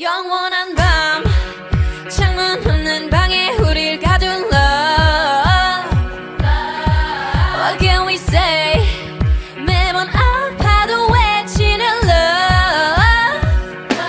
영원한 밤 창문 없는 방에 우릴 가둔 love. What can we say? 매번 아파도 외치는 love.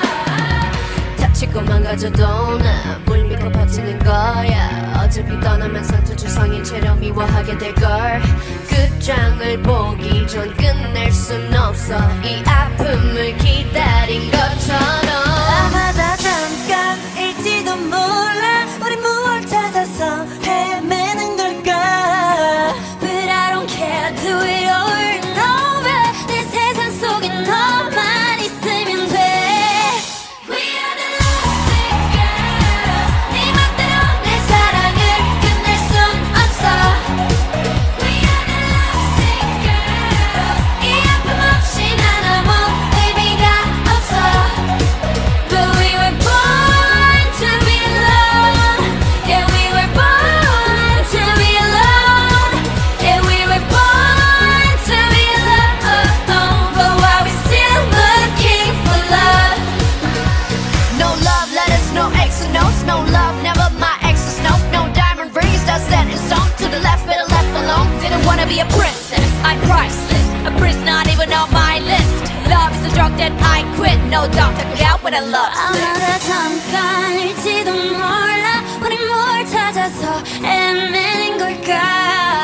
다치고 망가져도 나 물밀고 버티는 거야. 어차피 떠나면 상처 주성인 채로 미워하게 될걸. 끝장을 보기 전 끝낼 순 없어. 이 아픔을 기다린 것처럼. 아마도 잠깐일지도 몰라. 우리 뭘 찾아서 헤매는 걸까. But I don't care, do it over and over. 내 세상 속에 너만 있으면 돼. We are the lovesick girls. 네 맘대로 내 사랑을 끝낼 순 없어. We are the lovesick girls. 이 아픔 없이 난 아무 의미가 없어. But we were born to be alone. Yeah, we were born to be alone. Yeah, we were born to be alone. But why we still looking for love? No love letters, no X's, no love, never my exes, no diamond rings, that's set in stone. To the left, middle, left alone. Didn't wanna be a princess, I'm priceless. A prince not even on my list. Love is a drug that I quit, no doubt. Take me out when I love sick. 아마도 잠깐일지도 몰라. 우리 뭘 찾아서 헤매는 걸까.